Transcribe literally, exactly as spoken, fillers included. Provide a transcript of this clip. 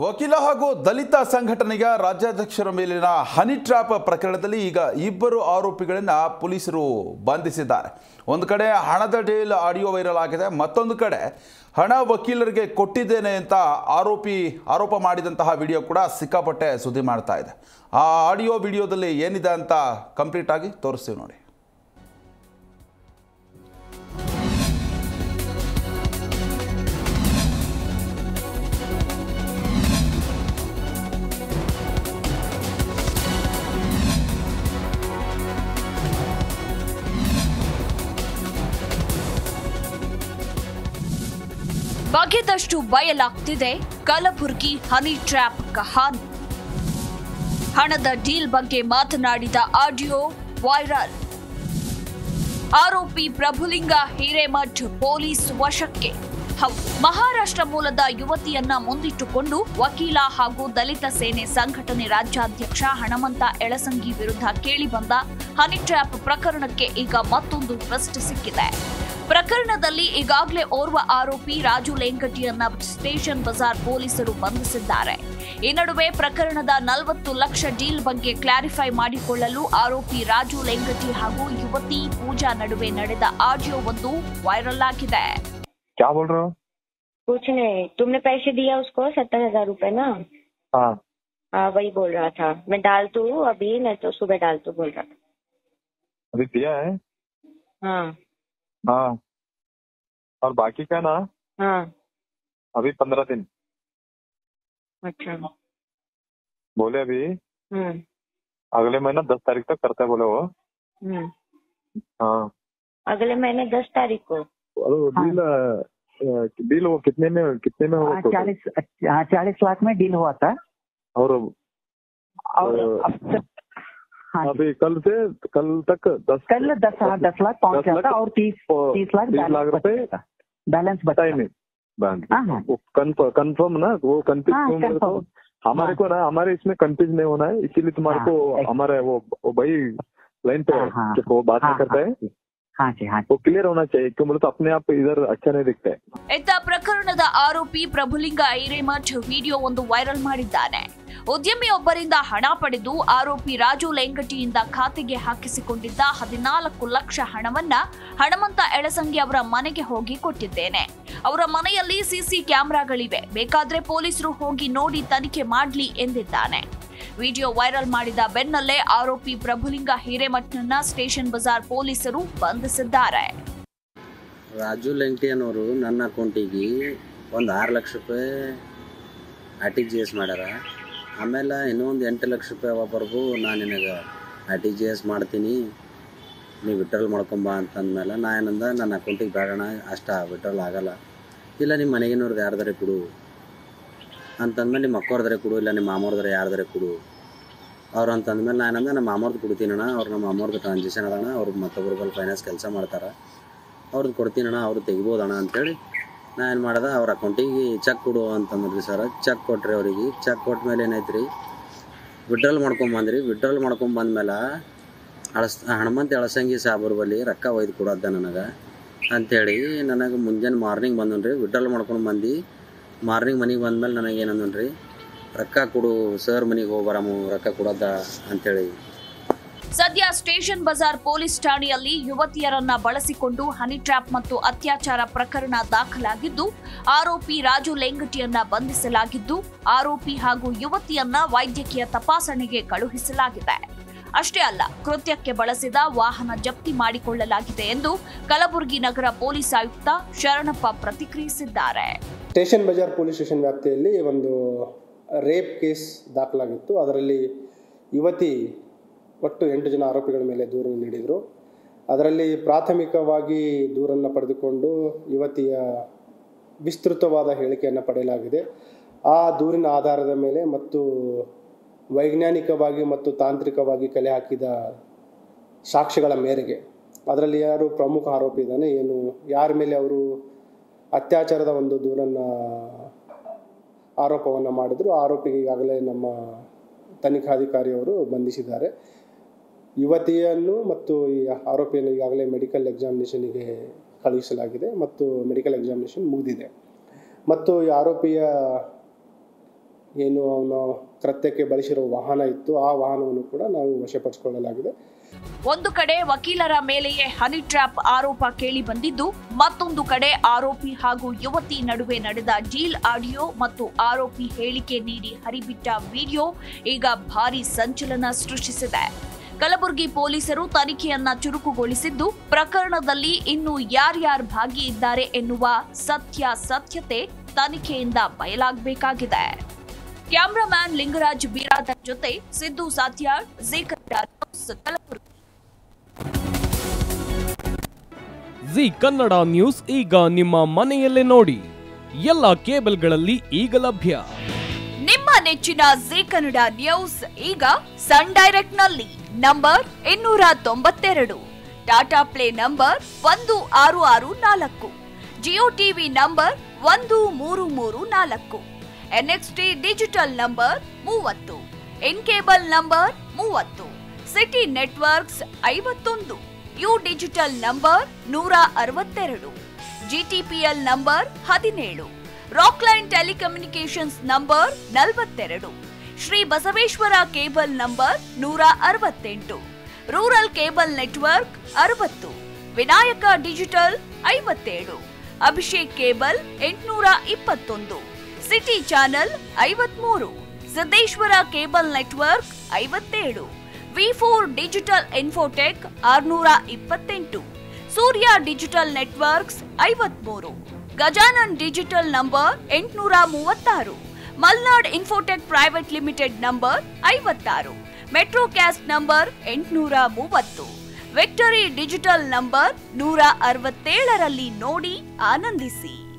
ವಕೀಲ ಹಾಗೂ ದಲಿತ ಸಂಘಟನೆಯ ರಾಜ್ಯಾಧ್ಯಕ್ಷರ ಮೇಲಿನ ಹನಿ ಟ್ರ್ಯಾಪ್ ಪ್ರಕರಣದಲ್ಲಿ ಈಗ ಇಬ್ಬರು ಆರೋಪಿಗಳನ್ನು ಪೊಲೀಸರು ಬಂಧಿಸಿದ್ದಾರೆ. ಒಂದು ಕಡೆ ಹಣದ ಡೀಲ್ ಆಡಿಯೋ ವೈರಲ್ ಆಗಿದೆ, ಮತ್ತೊಂದು ಕಡೆ ಹಣ ವಕೀಲರಿಗೆ ಕೊಟ್ಟಿದ್ದೇನೆ ಅಂತ ಆರೋಪಿ ಆರೋಪ ಮಾಡಿದಂತಹ ವಿಡಿಯೋ ಕೂಡ ಸಿಕ್ಕಾಪಟ್ಟೆ ಸುದ್ದಿ ಮಾಡ್ತಾ ಇದೆ. ಆ ಆಡಿಯೋ ವಿಡಿಯೋದಲ್ಲಿ ಏನಿದೆ ಅಂತ ಕಂಪ್ಲೀಟ್ ಆಗಿ ತೋರಿಸ್ತೀವಿ ನೋಡಿ. ಬಗೆದಷ್ಟು ಬಯಲಾಗ್ತಿದೆ ಕಲಬುರಗಿ ಹನಿ ಟ್ರ್ಯಾಪ್ ಕಹಾನಿ. ಹಣದ ಡೀಲ್ ಬಗ್ಗೆ ಮಾತನಾಡಿದ ಆಡಿಯೋ ವೈರಲ್. ಆರೋಪಿ ಪ್ರಭುಲಿಂಗ ಹಿರೇಮಠ್ ಪೊಲೀಸ್ ವಶಕ್ಕೆ. ಮಹಾರಾಷ್ಟ್ರ ಮೂಲದ ಯುವತಿಯನ್ನ ಮುಂದಿಟ್ಟುಕೊಂಡು ವಕೀಲ ಹಾಗೂ ದಲಿತ ಸೇನೆ ಸಂಘಟನೆ ರಾಜ್ಯಾಧ್ಯಕ್ಷ ಹಣಮಂತ ಎಳಸಂಗಿ ವಿರುದ್ಧ ಕೇಳಿಬಂದ ಹನಿ ಟ್ರ್ಯಾಪ್ ಪ್ರಕರಣಕ್ಕೆ ಈಗ ಮತ್ತೊಂದು ಟ್ವಿಸ್ಟ್ ಸಿಕ್ಕಿದೆ. ಪ್ರಕರಣದಲ್ಲಿ ಈಗಾಗಲೇ ಓರ್ವ ಆರೋಪಿ ರಾಜು ಲೇಂಗಟಿಯನ್ನ ಸ್ಟೇಷನ್ ಬಜಾರ್ ಪೊಲೀಸರು ಬಂಧಿಸಿದ್ದಾರೆ. ಈ ನಡುವೆ ಪ್ರಕರಣದ ನಲವತ್ತು ಲಕ್ಷ ಡೀಲ್ ಬಗ್ಗೆ ಕ್ಲಾರಿಫೈ ಮಾಡಿಕೊಳ್ಳಲು ಆರೋಪಿ ರಾಜು ಲೇಂಗಟಿ ಹಾಗೂ ಯುವತಿ ಪೂಜಾ ನಡುವೆ ನಡೆದ ಆಡಿಯೋ ಒಂದು ವೈರಲ್ ಆಗಿದೆ. क्या बोल रहे हो? कुछ नहीं, तुमने पैसे दिया उसको सत्तर हजार रूपए ना? हाँ हाँ वही बोल रहा था. मैं डाल तू अभी, नहीं तो सुबह डाल तू बोल रहा था. अभी दिया है? हाँ हाँ और बाकी का ना हाँ अभी पंद्रह दिन. अच्छा बोले अभी हम्म अगले महीना दस तारीख तक करते बोले वो. हम्म हाँ अगले महीने दस तारीख को. डील डील वो कितने में कितने में हुआ? चालीस चालीस लाख में डील हुआ था. और और अब तक हाँ अभी कल से कल तक दस कल दस हाँ दस लाख पहुंच दस जाता और तीस तीस लाख तीस लाख रुपए बैलेंस बता बचा ही नहीं बैंक. हाँ हाँ वो कंफर्म ना, वो कंफ्यूज हाँ, क्यों मेरे को? confirm. हमारे को ना हमारे इसमें कंफ्यूज नहीं होना है, इसीलिए तुम्हारे हाँ, को एक- हमारे वो वो भाई लाइन पे हाँ, हाँ, जो वो बात नहीं हाँ, करता है हाँ जी हाँ वो क्लियर होना चाहिए, क्यों बोले तो अपने आप इधर अच्छा नहीं दिखता है. ಇತ್ತ ಪ್ರಕರಣದ ಆರೋಪಿ ಪ್ರಭುಲಿಂಗ ಹಿರೇಮಠ್ ವಿಡಿಯೋ ಒಂದು ವೈರಲ್ ಮಾಡಿದ್ದಾನೆ. ಉದ್ಯಮಿಯೊಬ್ಬರಿಂದ ಹಣ ಪಡೆದು ಆರೋಪಿ ರಾಜು ಲೇಂಗಟಿಯಿಂದ ಖಾತೆಗೆ ಹಾಕಿಸಿಕೊಂಡಿದ್ದ ಹದಿನಾಲ್ಕು ಲಕ್ಷ ಹಣವನ್ನ ಹಣಮಂತ ಎಳಸಂಗಿ ಅವರ ಮನೆಗೆ ಹೋಗಿ ಕೊಟ್ಟಿದ್ದೇನೆ. ಅವರ ಮನೆಯಲ್ಲಿ ಸಿಸಿ ಕ್ಯಾಮೆರಾಗಳಿವೆ, ಬೇಕಾದ್ರೆ ಪೊಲೀಸರು ಹೋಗಿ ನೋಡಿ ತನಿಖೆ ಮಾಡ್ಲಿ ಎಂದಿದ್ದಾನೆ. ವಿಡಿಯೋ ವೈರಲ್ ಮಾಡಿದ ಬೆನ್ನಲ್ಲೇ ಆರೋಪಿ ಪ್ರಭುಲಿಂಗ ಹಿರೇಮಠ್ನನ್ನ ಸ್ಟೇಷನ್ ಬಜಾರ್ ಪೊಲೀಸರು ಬಂಧಿಸಿದ್ದಾರೆ. ರಾಜು ಲೆಂಗಟಿ ಅನ್ನೋರು ನನ್ನ ಅಕೌಂಟಿಗೆ ಒಂದು ಆರು ಲಕ್ಷ ರೂಪಾಯಿ ಆರ್ ಟಿ ಜಿ ಎಸ್ ಮಾಡ್ಯಾರ. ಆಮೇಲೆ ಇನ್ನೊಂದು ಎಂಟು ಲಕ್ಷ ರೂಪಾಯಿ ಒಬ್ಬರಿಗೂ ನಾನು ನಿನಗೆ ಆರ್ ಟಿ ಜಿ ಎಸ್ ಮಾಡ್ತೀನಿ, ನೀವು ವಿಡ್ರಾಲ್ ಮಾಡ್ಕೊಂಬ ಅಂತಂದಮೇಲೆ ನಾ ಏನಂದ ನನ್ನ ಅಕೌಂಟಿಗೆ ಬೇಡಣ, ಅಷ್ಟು ವಿಡ್ರಾಲ್ ಆಗಲ್ಲ, ಇಲ್ಲ ನಿಮ್ಮ ಮನೆಗಿನವ್ರದ್ದು ಯಾರ್ದಾರೆ ಕೊಡು ಅಂತಂದ್ಮೇಲೆ ನಿಮ್ಮ ಅಕ್ಕವ್ರದ್ರೆ ಕೊಡು, ಇಲ್ಲ ನಿಮ್ಮ ಮಾಮವ್ರದ್ರೆ ಯಾರ್ದಾರೆ ಕೊಡು ಅವ್ರು ಅಂತಂದ್ಮೇಲೆ ನಾನು ಏನಂದ ನಮ್ಮ ಮಾಮವ್ರದ್ದು ಕೊಡ್ತೀನಣ್ಣ, ಅವ್ರು ನಮ್ಮ ಮಾಮವ್ರದ್ದು ಟ್ರಾನ್ಸಾಕ್ಷನ್ ಅದಣ್ಣ, ಅವ್ರು ಮತ್ತೊಬ್ಬರು ಬಲ್ಲಿ ಫೈನಾನ್ಸ್ ಕೆಲಸ ಮಾಡ್ತಾರೆ, ಅವ್ರದ್ದು ಕೊಡ್ತೀನಣ್ಣ, ಅವ್ರು ತೆಗಿಬೋದಣ್ಣ ಅಂಥೇಳಿ ನಾ ಏನು ಮಾಡ್ದೆ, ಅವ್ರ ಅಕೌಂಟಿಗೆ ಚೆಕ್ ಕೊಡು ಅಂತಂದ್ರಿ ಸರ್. ಚೆಕ್ ಕೊಟ್ರಿ ಅವ್ರಿಗೆ. ಚೆಕ್ ಕೊಟ್ಟ ಮೇಲೆ ಏನೈತೆ ರೀ, ವಿಡ್ರಾಲ್ ಮಾಡ್ಕೊಂಬಂದ್ರಿ. ವಿಡ್ರಾಲ್ ಮಾಡ್ಕೊಂಬಂದ್ಮೇಲೆ ಅಳಸ್ ಹಣಮಂತ ಎಳಸಂಗಿ ಸಾಬ್ರ ಬಲ್ಲಿ ರೊಕ್ಕ ಒಯ್ದು ಕೊಡೋದ ನನಗೆ ಅಂಥೇಳಿ ನನಗೆ ಮುಂಜಾನೆ ಮಾರ್ನಿಂಗ್ ಬಂದನ್ರಿ. ವಿಡ್ರಾಲ್ ಮಾಡ್ಕೊಂಡು ಬಂದು ಮಾರ್ನಿಂಗ್ ಮನೆಗೆ ಬಂದಮೇಲೆ ನನಗೆ ಏನಂದನ್ರಿ, ರೊಕ್ಕ ಕೊಡು ಸರ್, ಮನೆಗೆ ಹೋಗಿ ಬರಮು, ರೊಕ್ಕ ಕೊಡೋದ ಅಂಥೇಳಿ. ಸದ್ಯ ಸ್ಟೇಷನ್ ಬಜಾರ್ ಪೊಲೀಸ್ ಠಾಣೆಯಲ್ಲಿ ಯುವತಿಯರನ್ನ ಬಳಸಿಕೊಂಡು ಹನಿ ಟ್ರ್ಯಾಪ್ ಮತ್ತು ಅತ್ಯಾಚಾರ ಪ್ರಕರಣ ದಾಖಲಾಗಿದ್ದು, ಆರೋಪಿ ರಾಜು ಲೇಂಗಟಿಯನ್ನ ಬಂಧಿಸಲಾಗಿದ್ದು, ಆರೋಪಿ ಹಾಗೂ ಯುವತಿಯನ್ನ ವೈದ್ಯಕೀಯ ತಪಾಸಣೆಗೆ ಕಳುಹಿಸಲಾಗಿದೆ. ಅಷ್ಟೇ ಅಲ್ಲ, ಕೃತ್ಯಕ್ಕೆ ಬಳಸಿದ ವಾಹನ ಜಪ್ತಿ ಮಾಡಿಕೊಳ್ಳಲಾಗಿದೆ ಎಂದು ಕಲಬುರಗಿ ನಗರ ಪೊಲೀಸ್ ಆಯುಕ್ತ ಶರಣಪ್ಪ ಪ್ರತಿಕ್ರಿಯಿಸಿದ್ದಾರೆ. ಸ್ಟೇಷನ್ ಬಜಾರ್ ಪೊಲೀಸ್ ಸ್ಟೇಷನ್ ವ್ಯಾಪ್ತಿಯಲ್ಲಿ ಒಂದು ರೇಪ್ ಕೇಸ್ ದಾಖಲಾಗಿತ್ತು. ಅದರಲ್ಲಿ ಯುವತಿ ಒಟ್ಟು ಎಂಟು ಜನ ಆರೋಪಿಗಳ ಮೇಲೆ ದೂರು ನೀಡಿದರು. ಅದರಲ್ಲಿ ಪ್ರಾಥಮಿಕವಾಗಿ ದೂರನ್ನು ಪಡೆದುಕೊಂಡು ಯುವತಿಯ ವಿಸ್ತೃತವಾದ ಹೇಳಿಕೆಯನ್ನು ಪಡೆಯಲಾಗಿದೆ. ಆ ದೂರಿನ ಆಧಾರದ ಮೇಲೆ ಮತ್ತು ವೈಜ್ಞಾನಿಕವಾಗಿ ಮತ್ತು ತಾಂತ್ರಿಕವಾಗಿ ಕಲೆ ಹಾಕಿದ ಸಾಕ್ಷ್ಯಗಳ ಮೇರೆಗೆ ಅದರಲ್ಲಿ ಯಾರು ಪ್ರಮುಖ ಆರೋಪಿ ಇದ್ದಾನೆ, ಏನು ಯಾರ ಮೇಲೆ ಅವರು ಅತ್ಯಾಚಾರದ ಒಂದು ದೂರನ್ನು ಆರೋಪವನ್ನು ಮಾಡಿದ್ರು, ಆರೋಪಿಗೆ ಈಗಾಗಲೇ ನಮ್ಮ ತನಿಖಾಧಿಕಾರಿಯವರು ಬಂಧಿಸಿದ್ದಾರೆ. ಯುವತಿಯನ್ನು ಮತ್ತು ಈ ಆರೋಪಿಯನ್ನು ಈಗಾಗಲೇ ಮೆಡಿಕಲ್ ಎಕ್ಸಾಮಿನೇಷನ್ಗೆ ಕಳುಹಿಸಲಾಗಿದೆ ಮತ್ತು ಮೆಡಿಕಲ್ ಎಕ್ಸಾಮಿನೇಷನ್ ಮುಗಿದಿದೆ. ಮತ್ತು ಈ ಆರೋಪಿಯ ಏನು ಅವನು ಕೃತ್ಯಕ್ಕೆ ಬಳಸಿರೋ ವಾಹನ ಇತ್ತು ಆ ವಾಹನವನ್ನು ಕೂಡ ನಾವು ವಶಪಡಿಸಿಕೊಳ್ಳಲಾಗಿದೆ. ಒಂದು ಕಡೆ ವಕೀಲರ ಮೇಲೆಯೇ ಹನಿ ಟ್ರ್ಯಾಪ್ ಆರೋಪ ಕೇಳಿ ಬಂದಿದ್ದು, ಮತ್ತೊಂದು ಕಡೆ ಆರೋಪಿ ಹಾಗೂ ಯುವತಿ ನಡುವೆ ನಡೆದ ಡೀಲ್ ಆಡಿಯೋ ಮತ್ತು ಆರೋಪಿ ಹೇಳಿಕೆ ನೀಡಿ ಹರಿಬಿಟ್ಟ ವಿಡಿಯೋ ಈಗ ಭಾರೀ ಸಂಚಲನ ಸೃಷ್ಟಿಸಿದೆ. ಕಲಬುರಗಿ ಪೊಲೀಸರು ತನಿಖೆಯನ್ನ ಚುರುಕುಗೊಳಿಸಿದ್ದು, ಪ್ರಕರಣದಲ್ಲಿ ಇನ್ನು ಯಾರ್ಯಾರು ಭಾಗಿಯಿದ್ದಾರೆ ಎನ್ನುವ ಸತ್ಯಾಸತ್ಯತೆ ತನಿಖೆಯಿಂದ ಬಯಲಾಗಬೇಕಾಗಿದೆ. ಕ್ಯಾಮರಾಮ್ಯಾನ್ ಲಿಂಗರಾಜ್ ಬೀರಾದರ್ ಜೊತೆ Siddu Satyal, Zee Kannada news, Kalaburagi. Zee Kannada news ಈಗ ನಿಮ್ಮ ಮನೆಯಲ್ಲೇ ನೋಡಿ. ಎಲ್ಲ ಕೇಬಲ್ಗಳಲ್ಲಿ ಈಗ ಲಭ್ಯ. ನಿಮ್ಮ ನೆಚ್ಚಿನ ಜೀ ಕನ್ನಡ ನ್ಯೂಸ್ ಈಗ ಸನ್ ಡೈರೆಕ್ಟ್ ನಲ್ಲಿ ನಂಬರ್ ಇನ್ನೂರ ತೊಂಬತ್ತೆರಡು, ಟಾಟಾ ಪ್ಲೇ ನಂಬರ್ ಒಂದು ಆರು ಆರು ನಾಲ್ಕು, ಜಿಯೋ ಟಿವಿ ನಂಬರ್ ಒಂದು ಮೂರು ಮೂರು ನಾಲ್ಕು, ಎನ್ಎಕ್ಸ್ಟಿ ಡಿಜಿಟಲ್ ನಂಬರ್ ಮೂವತ್ತು, ಇನ್ ಕೇಬಲ್ ನಂಬರ್ ಮೂವತ್ತು, ಸಿಟಿ ನೆಟ್ವರ್ಕ್ಸ್ ಐವತ್ತೊಂದು, ಯು ಡಿಜಿಟಲ್ ನಂಬರ್ ನೂರ ಅರವತ್ತೆರಡು, ಜಿಟಿಪಿಎಲ್ ನಂಬರ್ ಹದಿನೇಳು, ರಾಕ್ಲೈನ್ ಟೆಲಿಕಮ್ಯುನಿಕೇಶನ್ಸ್ ನಂಬರ್ ನಲವತ್ತೆರಡು, ಶ್ರೀ ಬಸವೇಶ್ವರ ಕೇಬಲ್ ನಂಬರ್ ನೂರ ಅರವತ್ತೆಂಟು, ರೂರಲ್ ಕೇಬಲ್ ನೆಟ್ವರ್ಕ್ ಅರವತ್ತು, ವಿನಾಯಕ ಡಿಜಿಟಲ್ ಐವತ್ತೇಳು, ಅಭಿಷೇಕ್ ಕೇಬಲ್ ಎಂಟುನೂರ ಇಪ್ಪತ್ತೊಂದು, ಸಿಟಿ ಚಾನೆಲ್ ಐವತ್ಮೂರು, ಸಿದ್ದೇಶ್ವರ ಕೇಬಲ್ ನೆಟ್ವರ್ಕ್ ಐವತ್ತೇಳು, ವಿ ಫೋರ್ ಡಿಜಿಟಲ್ ಇನ್ಫೋಟೆಕ್ ಆರುನೂರ ಇಪ್ಪತ್ತೆಂಟು, ಸೂರ್ಯ ಡಿಜಿಟಲ್ ನೆಟ್ವರ್ಕ್ಸ್ ಐವತ್ಮೂರು, ಗಜಾನನ್ ಡಿಜಿಟಲ್ ನಂಬರ್ ಎಂಟುನೂರ ಮೂವತ್ತಾರು, Malnad infotech private limited number ಐವತ್ತಾರು, ಮೆಟ್ರೋ ಕ್ಯಾಸ್ಟ್ ನಂಬರ್ ಎಂಟುನೂರ ಮೂವತ್ತು, ವಿಕ್ಟರಿ ಡಿಜಿಟಲ್ ನಂಬರ್ ನೂರ ಅರವತ್ತೇಳರಲ್ಲಿ ನೋಡಿ ಆನಂದಿಸಿ.